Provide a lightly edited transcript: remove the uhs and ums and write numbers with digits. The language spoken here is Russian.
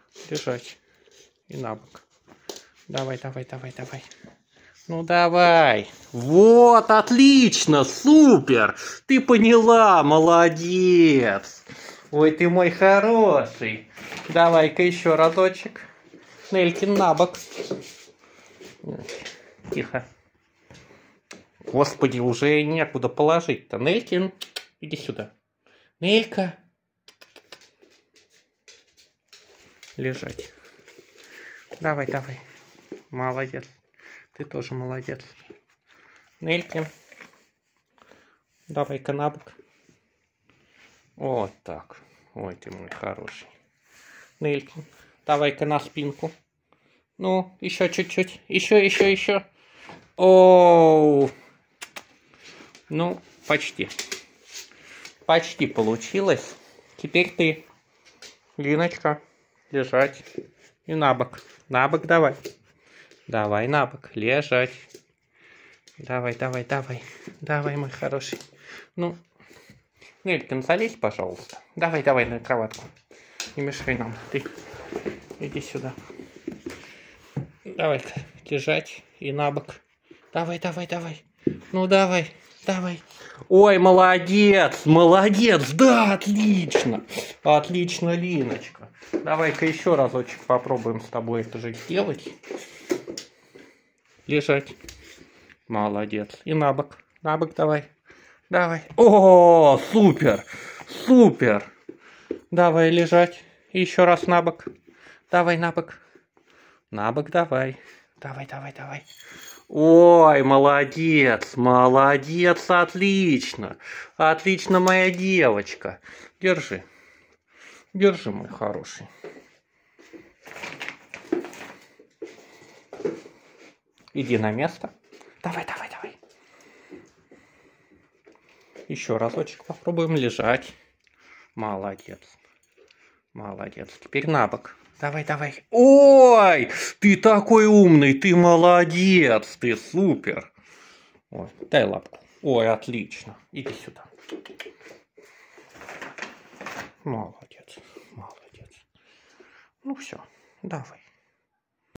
Лежать. И на бок. Давай, давай, давай, давай. Ну давай. Вот, отлично, супер. Ты поняла, молодец. Ой, ты мой хороший. Давай-ка еще разочек. Нелькин на бок. Тихо. Господи, уже некуда положить-то. Нелькин, иди сюда. Нелька. Лежать. Давай, давай. Молодец. Ты тоже молодец. Нелькин. Давай-ка на бок. Вот так. Ой, ты мой хороший. Нелькин. Давай-ка на спинку. Ну, еще чуть-чуть. Еще. Оу. Ну, почти. Почти получилось. Теперь ты. Линочка. Лежать. И на бок. На бок давай. Давай на бок. Лежать. Давай, давай, давай. Давай, мой хороший. Ну, Нелькин, залезь, пожалуйста. Давай, давай на кроватку. Не мешай нам. Ты иди сюда. Давай лежать и на бок. Давай, давай, давай. Ну, давай, давай. Ой, молодец, молодец. Да, отлично. Отлично, Линочка. Давай-ка еще разочек попробуем с тобой это же сделать. Лежать. Молодец. И на бок. На бок давай. Давай. О, супер. Супер. Давай лежать. И еще раз на бок. Давай на бок. На бок давай. Давай, давай, давай. Ой, молодец. Молодец. Отлично. Отлично, моя девочка. Держи. Держи, мой хороший. Иди на место. Давай, давай, давай. Еще разочек попробуем лежать. Молодец. Молодец. Теперь на бок. Давай, давай. Ой, ты такой умный, ты молодец, ты супер. Ой, дай лапку. Ой, отлично. Иди сюда. Молодец, молодец. Ну все, давай.